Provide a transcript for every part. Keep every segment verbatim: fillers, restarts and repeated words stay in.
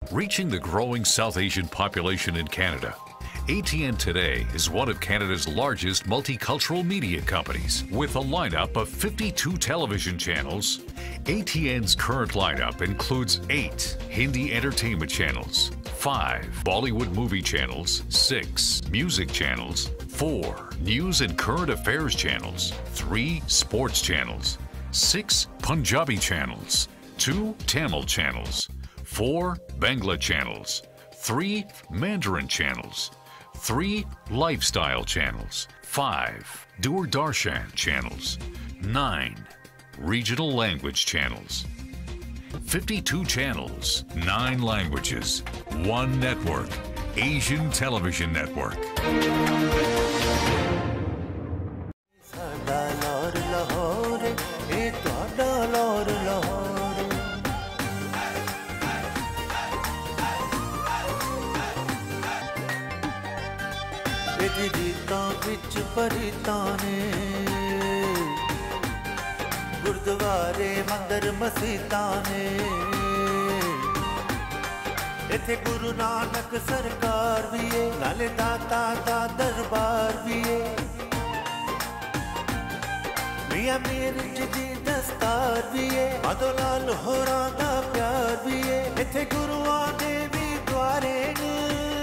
Reaching the growing South Asian population in Canada, A T N Today is one of Canada's largest multicultural media companies. With a lineup of fifty-two television channels, A T N's current lineup includes eight Hindi entertainment channels, five Bollywood movie channels, six music channels, four news and current affairs channels, three sports channels, six Punjabi channels, two Tamil channels, four Bangla channels, three Mandarin channels, three lifestyle channels, five Doordarshan channels, nine regional language channels, fifty-two channels, nine languages, one network, Asian Television Network. गुरुद्वारे मंदिर मसीतां ने इत्थे गुरु नानक सरकार भी है नाले दाता दा दरबार भी है मियां मीर जी दस्तार भी है माधो लाल होरां दा प्यार भी है इत्थे गुरुआं दे भी द्वारे ने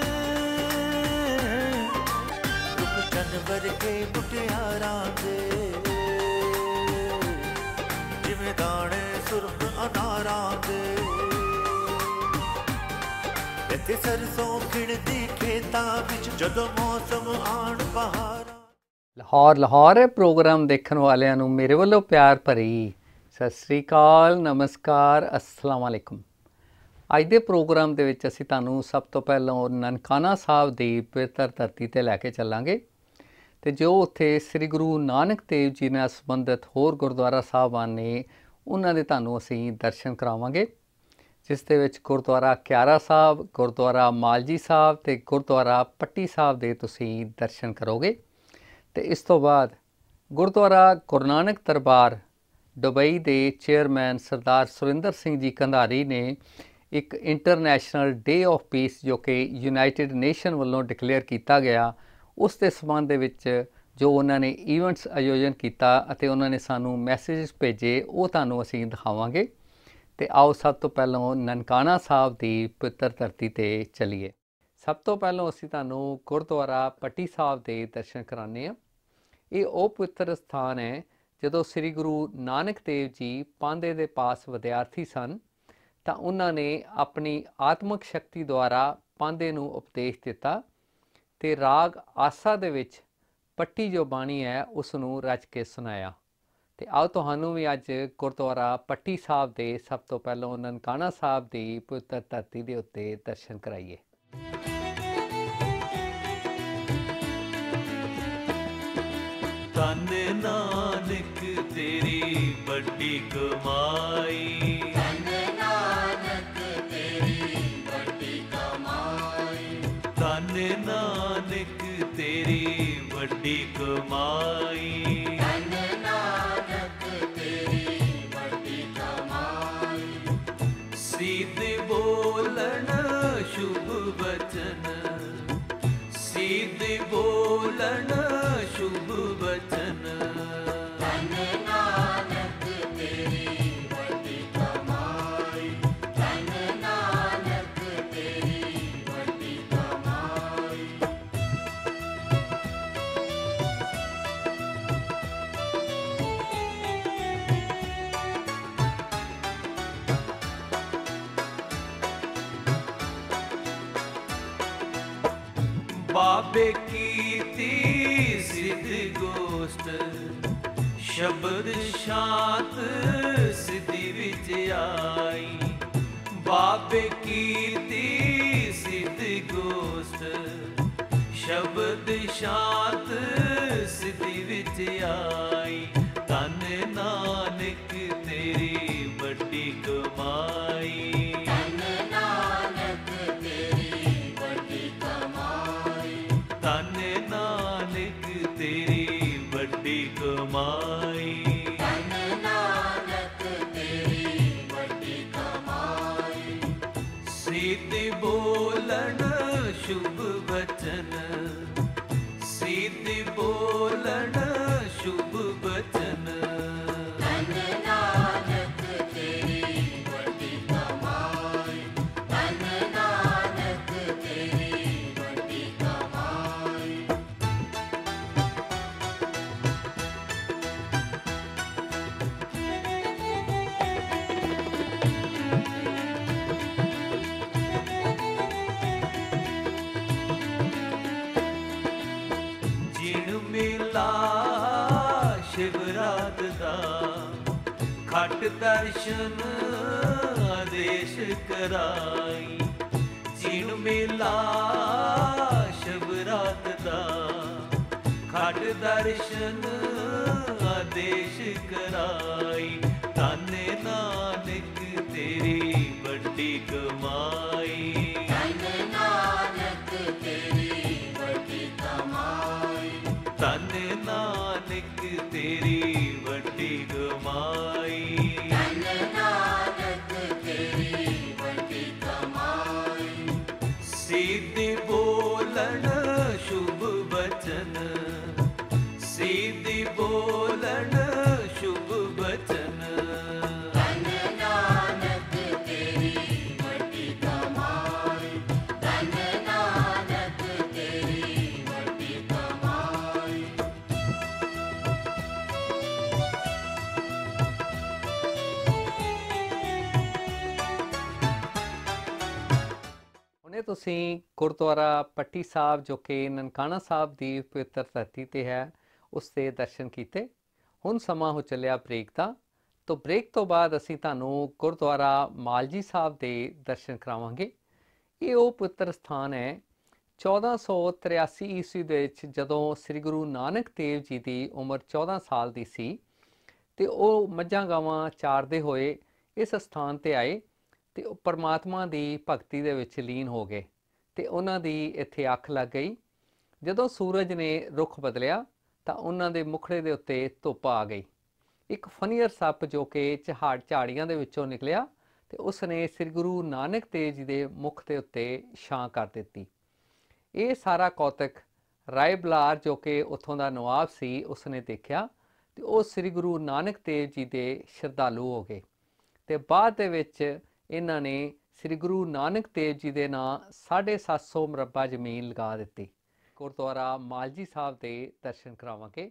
रुक जनवर के मुटियारां दे दाने सुरख अनारां दे इत्थे सरसों खिड़दी खेतां विच जदों मौसम आण बहारां। लाहौर लाहौर प्रोग्राम देखण वालियां नूं मेरे वल्लों प्यार भरी सत श्री अकाल, नमस्कार, अस्सलाम वालेकुम। अज दे प्रोग्राम दे विच असीं तुहानूं सब तो पहलों ननकाना साहिब दी पवित्र धरती ते लैके चलांगे ते जो उत्थे श्री गुरु नानक देव जी नाल संबंधित होर गुरुद्वारा साहिबान ने उन्हां दे तुहानूं असीं दर्शन करावांगे, जिस दे विच गुरुद्वारा क्यारा साहिब, गुरुद्वारा मालजी साहिब ते गुरुद्वारा पट्टी साहिब दे तुसीं दर्शन करोगे। ते इस तो बाद गुरुद्वारा गुरु नानक दरबार दुबई दे चेयरमैन सरदार सुरिंदर सिंह जी खंडारी ने एक इंटरनेशनल डे ऑफ पीस जो कि यूनाइटेड नेशन वालों डिकलेयर किया गया, उस दे संबंध दे विच जो उन्होंने ईवेंट्स आयोजन किया अते उन्होंने सानू मैसेज भेजे वो तुहानूं असीं दिखावांगे। ते आओ सब तो पहलों ननकाना साहिब दी पवित्र धरती ते चलीए। सब तो पहलों असीं तुहानूं गुरुद्वारा पट्टी साहिब दे दर्शन कराने आ। ये वो पवित्र स्थान है जदों श्री गुरु नानक देव जी पांदे दे पास विद्यार्थी सन तां उन्हां ने अपनी आत्मक शक्ति द्वारा पांदे नूं उपदेश दिता ते राग आसा दे विच पट्टी जो बाणी है उसनूं रच के सुनाया। ते आओ तुहानूं भी अज गुरुद्वारा पट्टी साहिब दे सब तो पहलों ननकाना साहिब दी पवित्र धरती दे उत्ते दर्शन कराइए। धन नानक तेरी बड़ी कमाई, धन नानक तेरी बड़ी कमाई, धन नानक तेरी बड़ी कमाई, धन नानक तेरी बड़ी कमाई, सीधे बोलन शुभ वचन, सीधे बोलन शुभ वचन, धन नानक तेरी बड़ी कमाई, धन नानक तेरी बड़ी कमाई। बाबे कीती सिद्ध गोष्ठ शब्द शांत सिद्धि विच आई, बाबे कीती सिद्ध गोष्ठ शब्द शांत सिद्धि विच आई, धन नानक तेरी बड़ी कमाई, धन नानक तेरी बड़ी कमाई, धन नानक तेरी बड़ी कमाई, धन नानक तेरी बड़ी कमाई, सीधे बोलन शुभ वचन, सीधे बोलन शुभ वचन। धन नानक तेरी बड़ी कमाई, धन नानक तेरी बड़ी कमाई। जिन मिला शिवरात दा खट दर्शन आदेश कराई, जिन मिला शिवरात दा खट दर्शन आदेश कराई। धन नानक तेरी बड़ी कमाई, धन नानक तेरी बड़ी कमाई, धन नानक तेरी बड़ी कमाई। धन नानक तेरी बड़ी कमाई। सीधे बोलन शुभ वचन, सीधे बोलन शुभ वचन। धन नानक तेरी बड़ी कमाई, धन नानक तेरी बड़ी कमाई। ਹੁਣੇ ਤੁਸੀਂ ਗੁਰਦੁਆਰਾ ਪੱਟੀ ਸਾਹਿਬ ਜੋ ਕਿ ਨਨਕਾਣਾ ਸਾਹਿਬ ਦੀ ਪਵਿੱਤਰ ਧਰਤੀ ਤੇ ਹੈ ਉਸ ਦੇ ਦਰਸ਼ਨ ਕੀਤੇ। ਹੁਣ ਸਮਾਂ ਹੋ ਚੱਲਿਆ ਬ੍ਰੇਕ ਦਾ, ਤਾਂ ਬ੍ਰੇਕ ਤੋਂ ਬਾਅਦ ਅਸੀਂ ਤੁਹਾਨੂੰ ਗੁਰਦੁਆਰਾ ਮਾਲਜੀ ਸਾਹਿਬ ਦੇ ਦਰਸ਼ਨ ਕਰਾਵਾਂਗੇ। ਇਹ ਉਹ ਪਵਿੱਤਰ ਸਥਾਨ ਹੈ ਚੌਦਾਂ ਸੌ ਤਰਿਆਸੀ ਈਸਵੀ ਦੇ ਵਿੱਚ ਜਦੋਂ ਸ੍ਰੀ ਗੁਰੂ ਨਾਨਕ ਦੇਵ ਜੀ ਦੀ ਉਮਰ ਚੌਦਾਂ ਸਾਲ ਦੀ ਸੀ ਤੇ ਉਹ ਮੱਝਾਂ ਗਾਵਾਂ ਚਾਰਦੇ ਹੋਏ ਇਸ ਸਥਾਨ ਤੇ ਆਏ ਤੇ ਉਹ ਪਰਮਾਤਮਾ ਦੀ ਭਗਤੀ ਦੇ ਵਿੱਚ ਲੀਨ ਹੋ ਗਏ ਤੇ ਉਹਨਾਂ ਦੀ ਇੱਥੇ ਅੱਖ ਲੱਗ ਗਈ। ਜਦੋਂ ਸੂਰਜ ਨੇ ਰੁੱਖ ਬਦਲਿਆ ਤਾਂ ਉਹਨਾਂ ਦੇ ਮੁਖੜੇ ਦੇ ਉੱਤੇ ਧੁੱਪ ਆ ਗਈ। ਇੱਕ ਫਨੀਅਰ ਸੱਪ ਜੋ ਕਿ ਝਾੜ ਝਾੜੀਆਂ ਦੇ ਵਿੱਚੋਂ ਨਿਕਲਿਆ ਤੇ ਉਸ ਨੇ ਸ੍ਰੀ ਗੁਰੂ ਨਾਨਕ ਦੇਵ ਜੀ ਦੇ ਮੁਖ ਦੇ ਉੱਤੇ ਛਾਂ ਕਰ ਦਿੱਤੀ। ਇਹ ਸਾਰਾ ਕੌਤਕ ਰਾਏ ਬਲਾਰ ਜੋ ਕਿ ਉੱਥੋਂ ਦਾ ਨਵਾਬ ਸੀ ਉਸ ਨੇ ਦੇਖਿਆ ਤੇ ਉਹ ਸ੍ਰੀ ਗੁਰੂ ਨਾਨਕ ਦੇਵ ਜੀ ਦੇ ਸ਼ਰਧਾਲੂ ਹੋ ਗਏ ਤੇ ਬਾਅਦ ਦੇ ਵਿੱਚ ਇਹਨਾਂ ਨੇ ਸ੍ਰੀ ਗੁਰੂ ਨਾਨਕ ਦੇਵ ਜੀ ਦੇ ਨਾਂ ਸਾਢੇ ਸੱਤ ਸੌ ਮਰਬਾ ਜ਼ਮੀਨ ਲਗਾ ਦਿੱਤੀ। ਗੁਰਦੁਆਰਾ ਮਾਲਜੀ ਸਾਹਿਬ ਦੇ ਦਰਸ਼ਨ ਕਰਾਵਾਂਗੇ।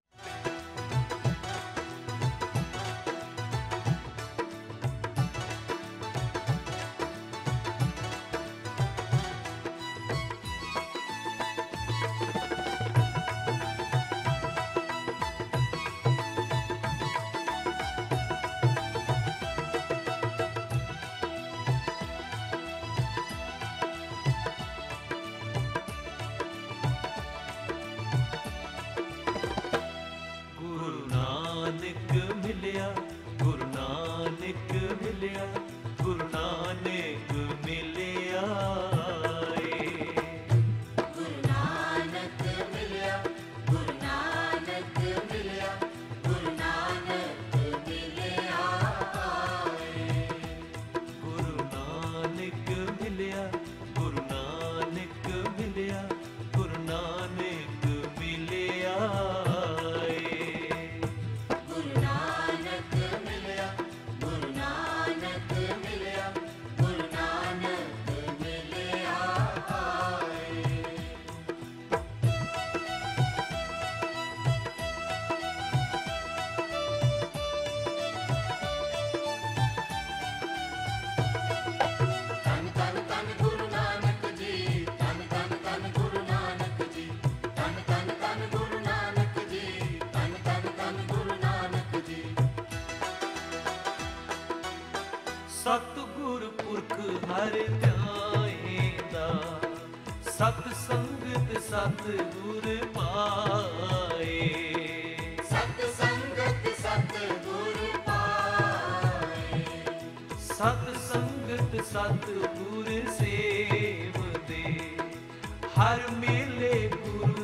सतगुर पुरख हर ध्याएंदा, सत संगत सतगुर पाए। सत संगत सतगुर पाए, सत संगत सतगुर सेवदे, हर मेले गुरु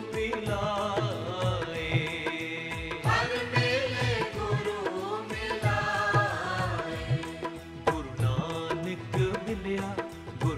मिलाए। हर मेले गुरु मिलाए। गुरु नानक मिलिया,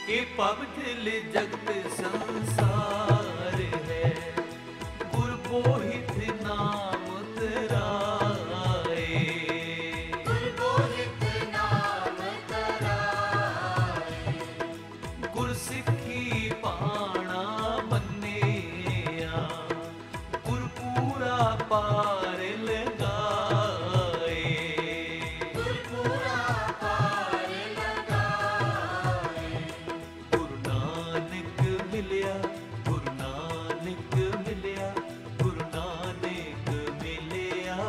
ये पवित्र जगत संसार है, गुर बोहित नाम तराए। गुरबोहित नाम तराए। गुर सिੱਖੀ पाणा मन्निया, गुर पूरा पार लगाए। गुरपूरा पार लगाए। गुरु नानक मिलिया, गुरु नानक मिलिया, गुरु नानक मिलिया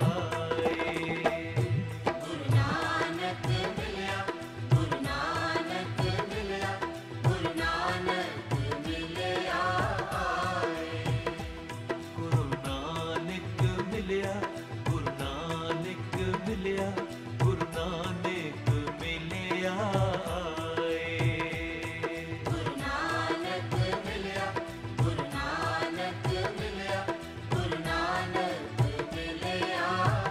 गुरु नानक मिलिया, गुरु नानक मिलिया, गुरु नानक मिलिया गुरु नानक मिलिया, गुरु नानक मिलिया, गुरु नानक मिलिया गुरु नानक मिलिया, गुरु नानक मिलिया, गुरु नानक मिलिया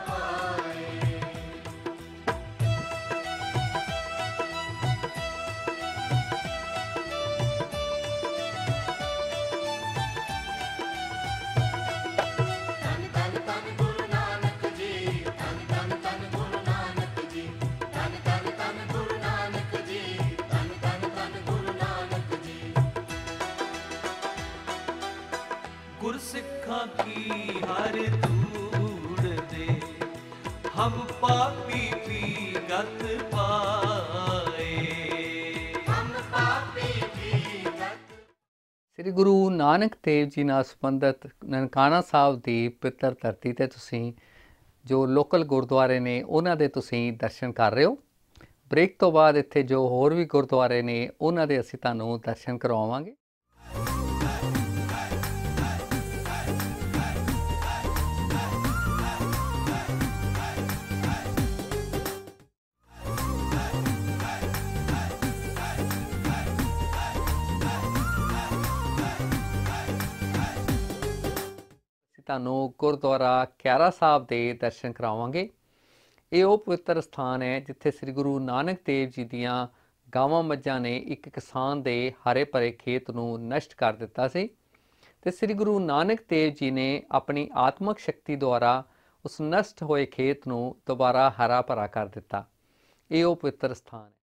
तन तन तन गुरु नानक जी, तन तन तन गुरु नानक जी, तन तन तन गुरु नानक जी, तन तन तन गुरु नानक जी। गुर सिੱਖਾਂ की हर धूड़ दे, हम पापी भी गत पाए। हम पापी भी गत ਸ੍ਰੀ ਗੁਰੂ ਨਾਨਕ ਦੇਵ ਜੀ ਨਾਲ ਸੰਬੰਧਿਤ ਨਨਕਾਣਾ ਸਾਹਿਬ ਦੀ ਪਵਿੱਤਰ ਧਰਤੀ ਤੇ ਤੁਸੀਂ ਜੋ ਲੋਕਲ ਗੁਰਦੁਆਰੇ ਨੇ ਉਹਨਾਂ ਦੇ ਤੁਸੀਂ ਦਰਸ਼ਨ ਕਰ ਰਹੇ ਹੋ। ਬ੍ਰੇਕ ਤੋਂ ਬਾਅਦ ਇੱਥੇ ਜੋ ਹੋਰ ਵੀ ਗੁਰਦੁਆਰੇ ਨੇ ਉਹਨਾਂ ਦੇ ਅਸੀਂ ਤੁਹਾਨੂੰ ਦਰਸ਼ਨ ਕਰਵਾਵਾਂਗੇ। ਅਸੀਂ ਤੁਹਾਨੂੰ ਗੁਰਦੁਆਰਾ ਕਿਆਰਾ ਸਾਹਿਬ ਦੇ ਦਰਸ਼ਨ ਕਰਾਵਾਂਗੇ। ਇਹ ਉਹ ਪਵਿੱਤਰ ਸਥਾਨ ਹੈ ਜਿੱਥੇ ਸ੍ਰੀ ਗੁਰੂ ਨਾਨਕ ਦੇਵ ਜੀ ਦੀਆਂ ਗਾਵਾਂ ਮੱਝਾਂ ਨੇ ਇੱਕ ਕਿਸਾਨ ਦੇ ਹਰੇ ਭਰੇ ਖੇਤ ਨੂੰ ਨਸ਼ਟ ਕਰ ਦਿੱਤਾ ਸੀ ਤੇ ਸ੍ਰੀ ਗੁਰੂ ਨਾਨਕ ਦੇਵ ਜੀ ਨੇ ਆਪਣੀ ਆਤਮਿਕ ਸ਼ਕਤੀ ਦੁਆਰਾ ਉਸ ਨਸ਼ਟ ਹੋਏ ਖੇਤ ਨੂੰ ਦੁਬਾਰਾ ਹਰਾ ਭਰਾ ਕਰ ਦਿੱਤਾ। ਇਹ ਉਹ ਪਵਿੱਤਰ ਸਥਾਨ ਹੈ।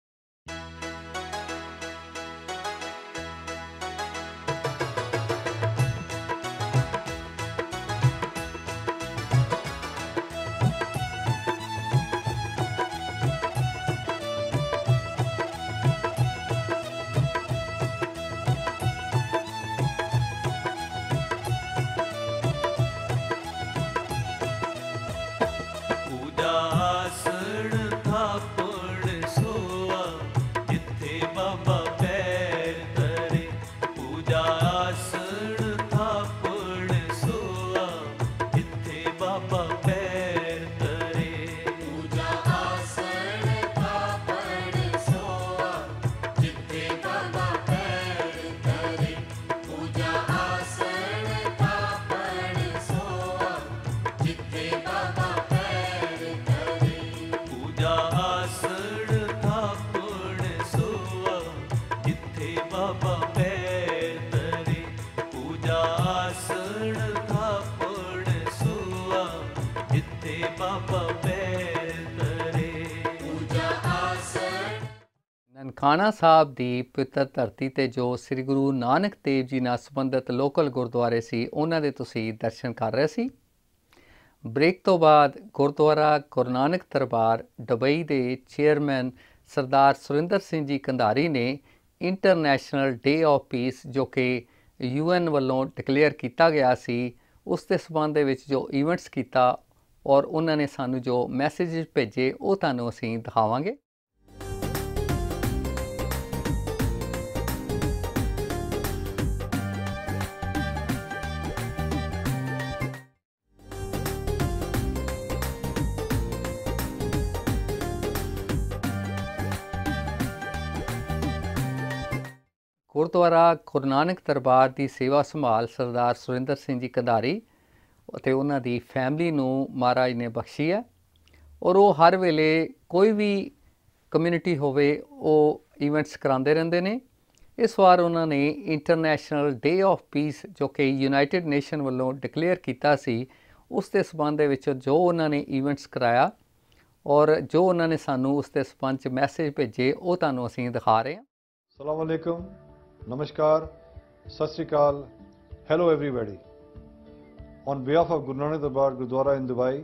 पूजा आसन थापड़ सोआ, जिथे बाबा पैर धरे। पूजा आसन थापड़ सोआ, जिथे बाबा पैर धरे। पूजा आसन थापड़ सोआ, जिथे बाबा पैर धरे। पूजा आसन थापड़ सोआ, जिथे बाबा पैर धरे। पूजा आसन थापड़ सोआ, जिथे बाबा पैर धरे। पूजा आसन थापड़ सोआ, जिथे बाबा पैर धरे। पूजा आसन ਨਨਕਾਣਾ ਸਾਹਿਬ ਦੀ ਪਵਿੱਤਰ ਧਰਤੀ ਤੇ ਜੋ ਸ੍ਰੀ ਗੁਰੂ ਨਾਨਕ ਦੇਵ ਜੀ ਨਾਲ ਸੰਬੰਧਿਤ ਲੋਕਲ ਗੁਰਦੁਆਰੇ ਸੀ ਉਹਨਾਂ ਦੇ ਤੁਸੀਂ ਦਰਸ਼ਨ ਕਰ ਰਹੇ ਸੀ। ਬ੍ਰੇਕ ਤੋਂ ਬਾਅਦ ਗੁਰਦੁਆਰਾ ਗੁਰੂ ਨਾਨਕ ਦਰਬਾਰ ਦੁਬਈ ਦੇ ਚੇਅਰਮੈਨ ਸਰਦਾਰ ਸੁਰਿੰਦਰ ਸਿੰਘ ਜੀ ਕੰਧਾਰੀ ਨੇ ਇੰਟਰਨੈਸ਼ਨਲ ਡੇ ਆਫ ਪੀਸ ਜੋ ਕਿ ਯੂ ਐਨ ਵੱਲੋਂ ਡਿਕਲੇਅਰ ਕੀਤਾ ਗਿਆ ਸੀ ਉਸ ਦੇ ਸੰਬੰਧ ਦੇ ਵਿੱਚ ਜੋ ਇਵੈਂਟਸ ਕੀਤਾ ਔਰ ਉਹਨਾਂ ਨੇ ਸਾਨੂੰ ਜੋ ਮੈਸੇजेस ਭੇਜੇ ਉਹ ਤੁਹਾਨੂੰ ਅਸੀਂ ਦਿਖਾਵਾਂਗੇ। ਗੁਰਦੁਆਰਾ ਗੁਰੂ ਨਾਨਕ ਦਰਬਾਰ ਦੀ ਸੇਵਾ ਸੰਭਾਲ ਸਰਦਾਰ ਸੁਰਿੰਦਰ ਸਿੰਘ ਜੀ ਕੰਧਾਰੀ ਅਤੇ ਉਹਨਾਂ ਦੀ ਫੈਮਿਲੀ ਨੂੰ ਮਹਾਰਾਜ ਨੇ ਬਖਸ਼ੀ ਹੈ ਔਰ ਉਹ ਹਰ ਵੇਲੇ ਕੋਈ ਵੀ ਕਮਿਊਨਿਟੀ ਹੋਵੇ ਉਹ ਇਵੈਂਟਸ ਕਰਾਉਂਦੇ ਰਹਿੰਦੇ ਨੇ ਇਸ ਵਾਰ ਉਹਨਾਂ ਨੇ ਇੰਟਰਨੈਸ਼ਨਲ ਡੇ ਆਫ ਪੀਸ ਜੋ ਕਿ ਯੂਨਾਈਟਿਡ ਨੇਸ਼ਨ ਵੱਲੋਂ ਡਿਕਲੇਅਰ ਕੀਤਾ ਸੀ, ਉਸ ਦੇ ਸਬੰਧ ਦੇ ਵਿੱਚ ਜੋ ਉਹਨਾਂ ਨੇ ਈਵੈਂਟਸ ਕਰਾਇਆ ਔਰ ਜੋ ਉਹਨਾਂ ਨੇ ਸਾਨੂੰ ਉਸ ਦੇ ਸਬੰਧ 'ਚ ਮੈਸੇਜ ਭੇਜੇ ਉਹ ਤੁਹਾਨੂੰ ਅਸੀਂ ਦਿਖਾ ਰਹੇ ਹਾਂ। Assalamu alaikum, namaskar, sat sri akal, hello everybody. On behalf of Guru Nanak Darbar Gurdwara in Dubai,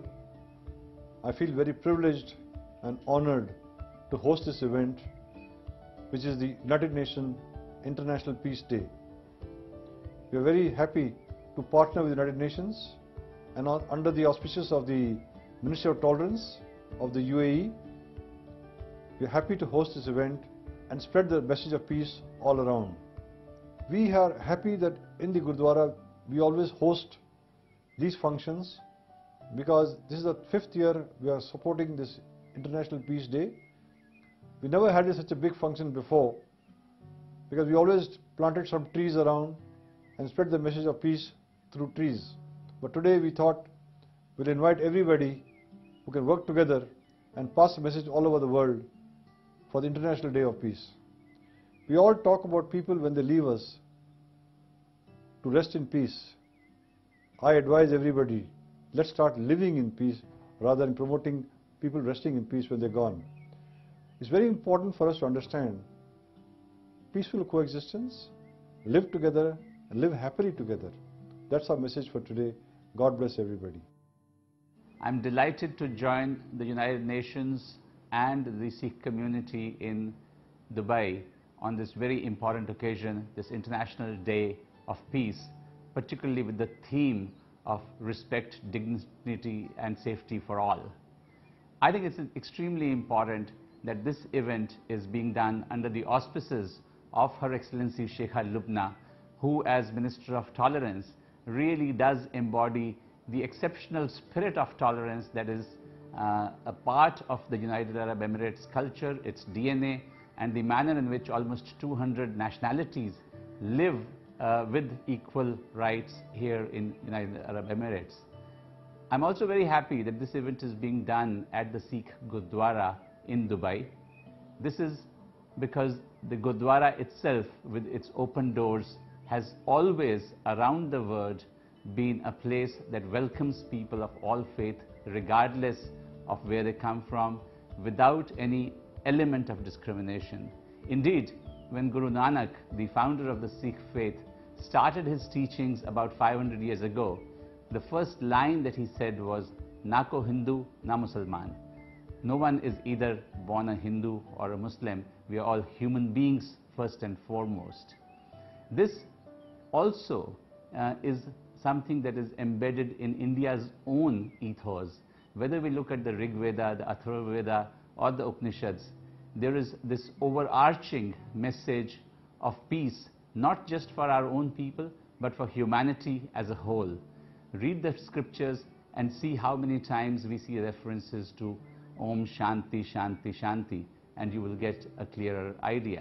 I feel very privileged and honored to host this event, which is the United Nations International Peace Day. We are very happy to partner with the United Nations and on, under the auspices of the Ministry of Tolerance of the U A E. We are happy to host this event and spread the message of peace all around. We are happy that in the Gurdwara we always host these functions because this is the fifth year we are supporting this International Peace Day. We never had such a big function before because we always planted some trees around and spread the message of peace through trees. But today we thought we'll invite everybody who can work together and pass the message all over the world for the International Day of Peace. We all talk about people when they leave us to rest in peace. I advise everybody, let's start living in peace rather than promoting people resting in peace when they're gone. It's very important for us to understand peaceful coexistence, live together and live happily together. That's our message for today. God bless everybody. I'm delighted to join the United Nations and the Sikh community in Dubai on this very important occasion, this International Day of Peace, particularly with the theme of respect, dignity and safety for all. I think it's extremely important that this event is being done under the auspices of Her Excellency Sheikha Lubna, who as Minister of Tolerance really does embody the exceptional spirit of tolerance that is uh, a part of the United Arab Emirates culture, its D N A, and the manner in which almost two hundred nationalities live uh, with equal rights here in United Arab Emirates. I'm also very happy that this event is being done at the Sikh Gurdwara in Dubai. This is because the Gurdwara itself, with its open doors, has always around the world been a place that welcomes people of all faith regardless of where they come from, without any element of discrimination. Indeed, when Guru Nanak, the founder of the Sikh faith, started his teachings about five hundred years ago, the first line that he said was, "Na ko Hindu, na Musalman." No one is either born a Hindu or a Muslim. We are all human beings first and foremost. This also uh, is something that is embedded in India's own ethos. Whether we look at the Rig Veda, the Atharva Veda or the Upanishads, there is this overarching message of peace, not just for our own people, but for humanity as a whole. Read the scriptures and see how many times we see references to Om Shanti, Shanti, Shanti, and you will get a clearer idea.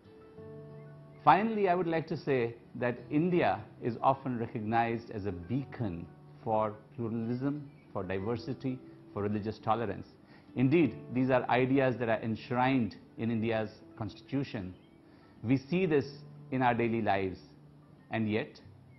Finally, I would like to say that India is often recognized as a beacon for pluralism, for diversity, for religious tolerance. Indeed, these are ideas that are enshrined in India's constitution. We see this in our daily lives, and yet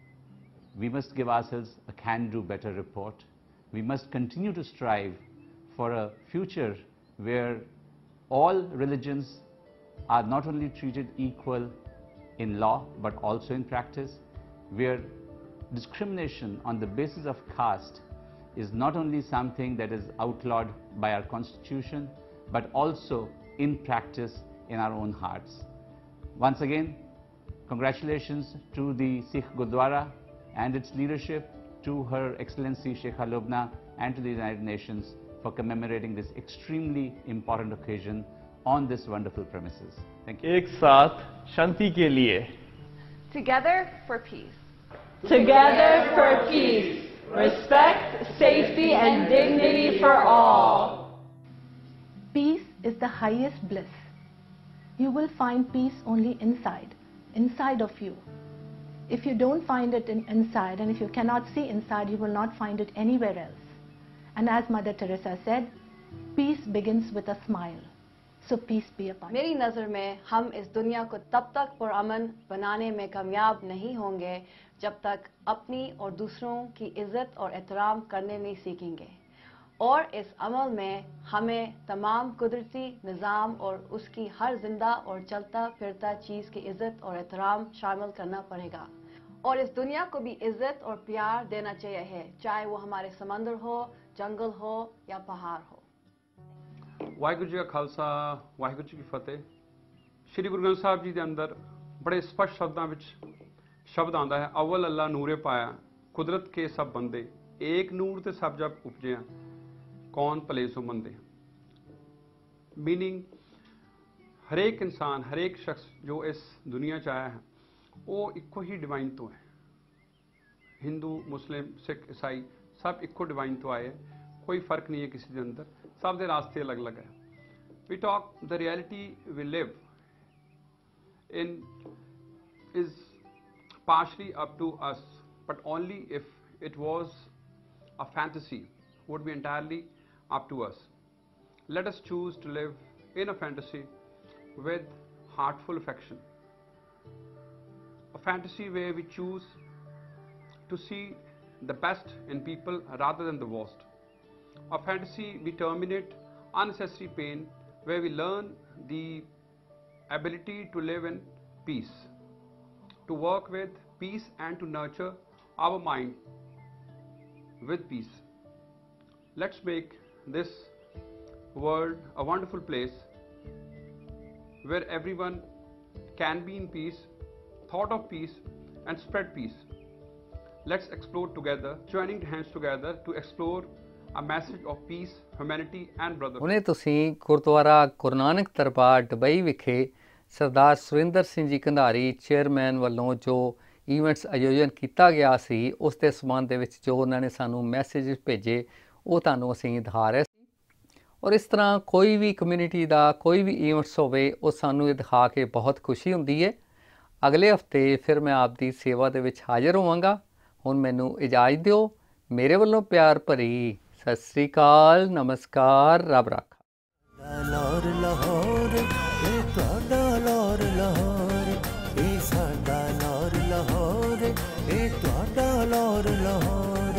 we must give ourselves a can-do better report. We must continue to strive for a future where all religions are not only treated equal in law but also in practice, where discrimination on the basis of caste is not only something that is outlawed by our constitution but also in practice in our own hearts. Once again, congratulations to the Sikh Gurdwara and its leadership, to Her Excellency Sheikha Lubna and to the United Nations for commemorating this extremely important occasion on this wonderful premises. Thank you. एक साथ शांति के लिए. Together for peace. Together for peace, respect, safety and dignity for all. Peace is the highest bliss. You will find peace only inside, inside of you. If you don't find it in, inside, and if you cannot see inside, you will not find it anywhere else. And as Mother Teresa said, peace begins with a smile. So peace be upon you. मेरी नज़र में हम इस दुनिया को तब तक पुरअमन बनाने में कामयाब नहीं होंगे जब तक अपनी और दूसरों की इज्जत और एहतराम करने नहीं सीखेंगे, और इस अमल में हमें तमाम कुदरती निज़ाम और उसकी हर जिंदा और चलता फिरता चीज़ की इज्जत और एहतराम शामिल करना पड़ेगा, और इस दुनिया को भी इज्जत और प्यार देना चाहिए है, चाहे वो हमारे समंदर हो, जंगल हो या पहाड़ हो। वाहिगुरू जी का खालसा, वाहिगुरू जी की फतेह। श्री गुरु ग्रंथ साहब जी के अंदर बड़े स्पष्ट शब्दों में शब्द आता है, अव्वल अल्लाह नूरे पाया कुदरत के सब बंदे, एक नूर ते सब जब उपजिया कौन भले सो मंदे। मीनिंग हरेक इंसान, हरेक शख्स जो इस दुनिया च आया है वो इको ही डिवाइन तो है। हिंदू, मुस्लिम, सिख, ईसाई सब इको डिवाइन तो आए हैं, कोई फर्क नहीं है किसी के अंदर, सब दे रास्ते अलग अलग है। We talk the reality we live in is partially up to us, but only if it was a fantasy would be entirely up to us. Let us choose to live in a fantasy with heartful affection, a fantasy where we choose to see the best in people rather than the worst, a fantasy we terminate unnecessary pain, where we learn the ability to live in peace, to work with peace and to nurture our mind with peace. Let's make this world a wonderful place where everyone can be in peace, thought of peace and spread peace. Let's explore together, joining hands together to explore a message of peace, humanity and brotherhood. ਹੁਣੇ ਤੁਸੀਂ Gurdwara Guru Nanak Darbar Dubai ਵਿਖੇ Sardar Surinder Singh ji Kandhari chairman ਵੱਲੋਂ ਜੋ events ਆਯੋਜਨ ਕੀਤਾ ਗਿਆ ਸੀ ਉਸ ਦੇ ਸੰਬੰਧ ਦੇ ਵਿੱਚ ਜੋ ਉਹਨਾਂ ਨੇ ਸਾਨੂੰ ਮੈਸੇਜ ਭੇਜੇ ਉਹ ਤੁਹਾਨੂੰ ਅਸੀਂ ਦਿਖਾ ਰਹੇ ਸੀ। ਔਰ ਇਸ ਤਰ੍ਹਾਂ ਕੋਈ ਵੀ ਕਮਿਊਨਿਟੀ ਦਾ ਕੋਈ ਵੀ ਈਵੈਂਟਸ ਹੋਵੇ ਉਹ ਸਾਨੂੰ ਇਹ ਦਿਖਾ ਕੇ ਬਹੁਤ ਖੁਸ਼ੀ ਹੁੰਦੀ ਹੈ। ਅਗਲੇ ਹਫਤੇ ਫਿਰ ਮੈਂ ਆਪ ਦੀ ਸੇਵਾ ਦੇ ਵਿੱਚ ਹਾਜ਼ਰ ਹੋਵਾਂਗਾ। ਹੁਣ ਮੈਨੂੰ ਇਜਾਜ਼ਤ ਦਿਓ। ਮੇਰੇ ਵੱਲੋਂ ਪਿਆਰ ਭਰੀ ਸਤਿ ਸ੍ਰੀ ਅਕਾਲ, ਨਮਸਕਾਰ, ਰੱਬ ਰਾਖਾ। ਲਾਹੌਰ ਲਾਹੌਰ ਇਹ ਤੁਹਾਡਾ ਲਾਹੌਰ ਲਾਹੌਰ, ਇਹ ਸਾਡਾ ਲਾਹੌਰ ਲਾਹੌਰ, ਇਹ ਤੁਹਾਡਾ ਲਾਹੌਰ ਲਾਹੌਰ।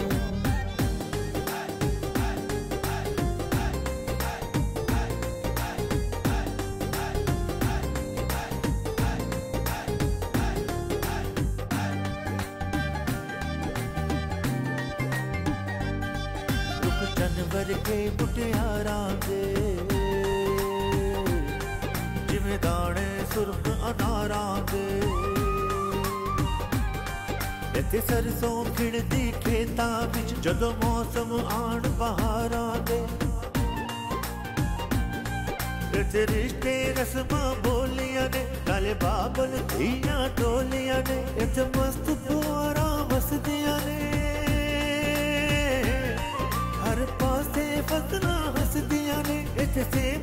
ਰੁਕ ਚੰਨ ਵਰਗੇ ਮੁਟਿਆਰਾਂ ਦੇ ਜਿਵੇਂ ਦਾਣੇ ਸੁਰਖ ਅਨਾਰਾਂ ਦੇ, ਇੱਥੇ ਸਰਸੋਂ ਖਿੜਦੀ ਖੇਤਾਂ ਵਿੱਚ ਜਦੋਂ ਮੌਸਮ ਆਣ ਬਹਾਰਾਂ ਦੇ, ਇੱਥੇ ਰਿਸ਼ਤੇ ਰਸਮਾਂ ਬੋਲੀਆਂ ਨੇ, ਨਾਲੇ ਬਾਬਲ ਧੀਆਂ ਟੋਲੀਆਂ ਨੇ, ਇੱਥੇ ਮਸਤ ਪੁਆਰਾਂ ਵਸਦੀਆਂ ਨੇ, ਹਰ ਪਾਸੇ ਫਸਲਾਂ ਹੱਸਦੀਆਂ ਨੇ, ਇੱਥੇ